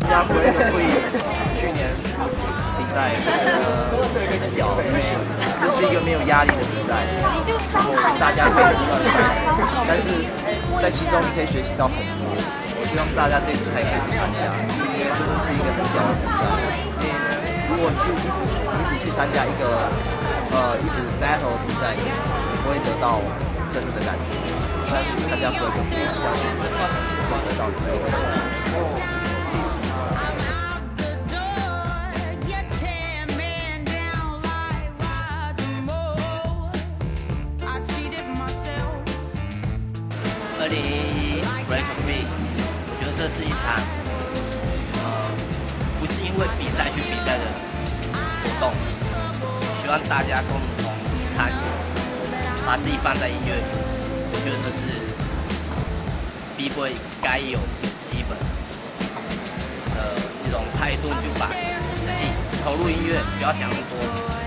加 Break Free 去年比赛，很屌，因为这是一个没有压力的比赛，然后大家可以不断赛，但是在其中你可以学习到很多。我希望大家这次还可以去参加，因为这是一个很屌的比赛。如果去一直去参加一个一直 battle 比赛，你不会得到真正的感觉。但是参加 Break Free， 相信会得到你真正的感觉。 2011 Break Free， 我觉得这是一场不是因为比赛去比赛的活动，希望大家共同参与，把自己放在音乐里。我觉得这是 B-boy 该有基本的一种态度，就把自己投入音乐，不要想那么多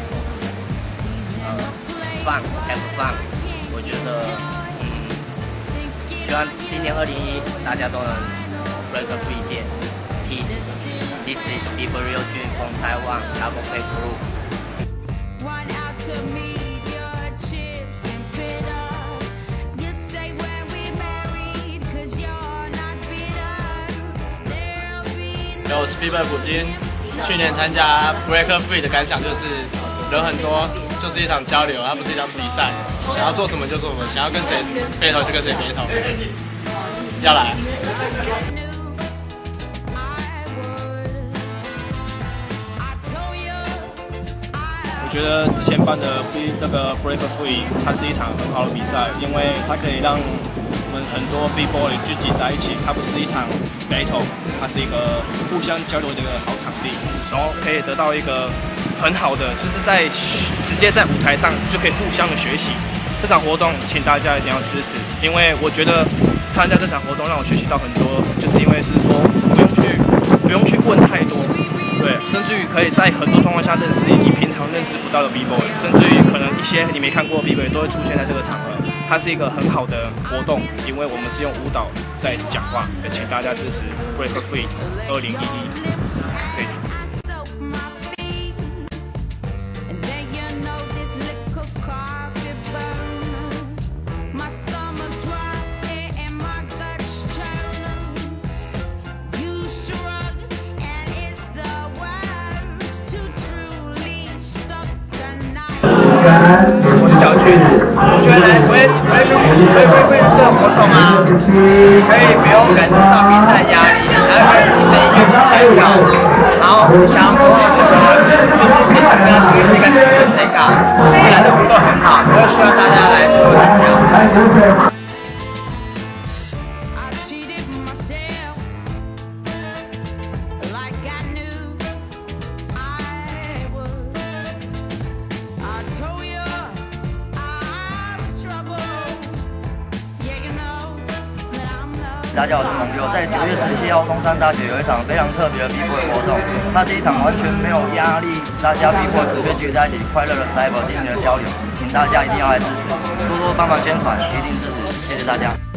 ，have fun。我觉得。希望今年2011大家都能 break free 见 peace. This is B-boy Real Dream from Taiwan, Double K Crew. Run out to meet your chips and bitter. You say when we married, 'cause you're not bitter. There'll be 我是 B-boy 普京，去年参加 break free 的感想就是人很多，就是一场交流，它不是一场比赛。想要做什么就做什么，想要跟谁battle就跟谁battle，要来。 我觉得之前办的那个 Break Free， 它是一场很好的比赛，因为它可以让我们很多 B-boy 聚集在一起，它不是一场 battle， 它是一个互相交流的一个好场地，然后可以得到一个很好的，就是直接在舞台上就可以互相的学习。这场活动，请大家一定要支持，因为我觉得参加这场活动让我学习到很多，就是因为是说不用去问太多，对，甚至于可以在很多状况下认识你平常认识不到的 B-boy， 甚至于可能一些你没看过的 B-boy 都会出现在这个场合，它是一个很好的活动，因为我们是用舞蹈在讲话，也请大家支持 Break Free 2011 ，Peace。 我是小俊，我觉得来 Break Free 这种活动啊，可以不用感受到比赛压力，然后可以听着音乐轻松跳舞，然后想要多好就多好，就是想跟他组一些跟这个，这样的活动很好，所以希望大家来多多参加。 大家好，我是蒙六。在9月17号，中山大学有一场非常特别的 B-boy 活动，它是一场完全没有压力，大家 B-boy 组队聚在一起，快乐的 cyber 进行的交流，请大家一定要来支持，多多帮忙宣传，一定支持，谢谢大家。